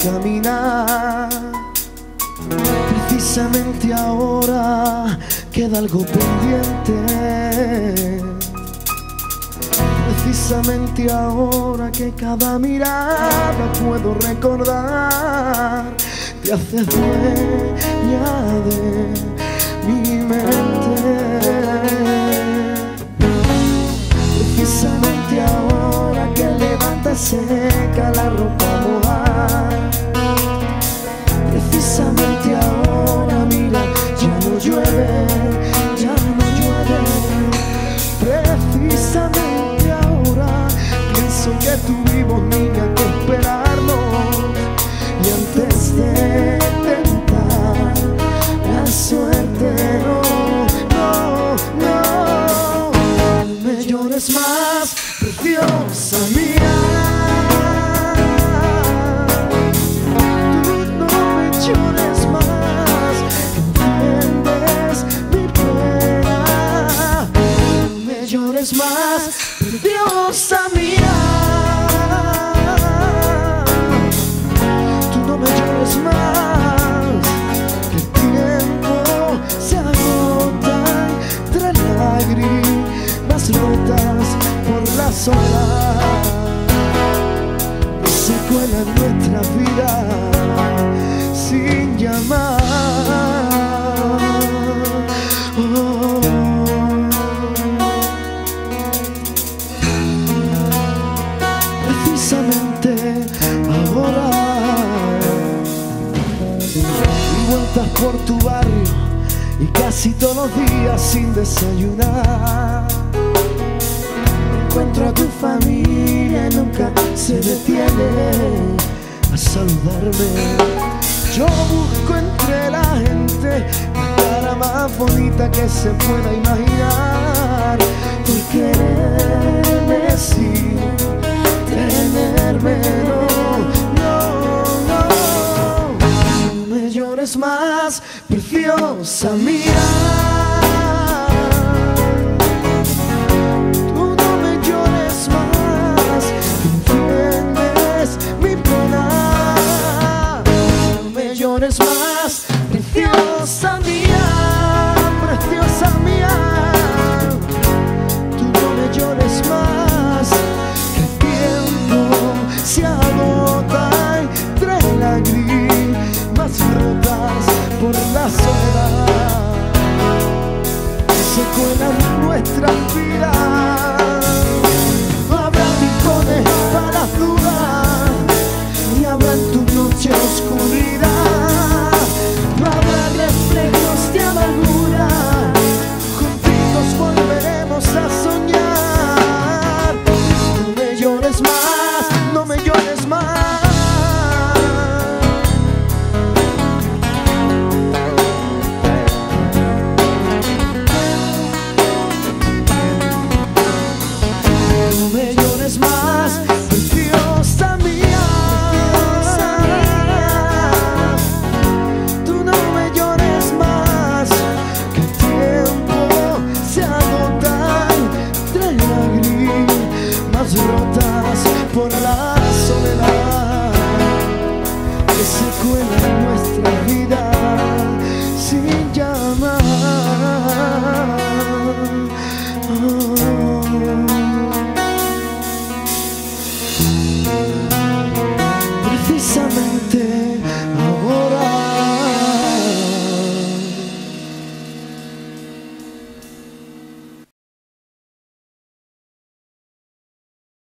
caminar. Precisamente ahora queda algo pendiente. Precisamente ahora que cada mirada puedo recordar, te haces dueña de mi mente. Precisamente ahora que levanta seca la ropa mojada. Precisamente ahora, mira, ya no llueve, ya no llueve. Precisamente ahora pienso que tuvimos, niña, que esperarnos. Y antes de tentar la suerte, no, no, no, no me llores más, preciosa mía. Llores más, entiendes mi pena. No me llores más, preciosa mía. Tú no me llores más, que el tiempo se agota entre lágrimas rotas por la soledad que se cuela en nuestra vida sin llamar. Oh. Precisamente ahora, y vueltas por tu barrio y casi todos los días sin desayunar. Encuentro a tu familia y nunca se detiene a saludarme. Yo busco entre la gente la cara más bonita que se pueda imaginar. Por quererme sin tenerme, no, no, no. No me llores más, preciosa mía. Tú no me llores más, entiendes mi pena. Llores más, preciosa mía, preciosa mía. Tú no me llores más, que el tiempo se agota entre lágrimas rotas por la soledad que se cuela en nuestras vidas. No habrá rincones para las dudas, ni habrá en tu noche oscuridad. No habrá reflejos de amargura, juntitos volveremos a soñar. No me llores más, no me llores más. No me llores más, preciosa mía. Rotas por la soledad que se cuela en nuestra vida.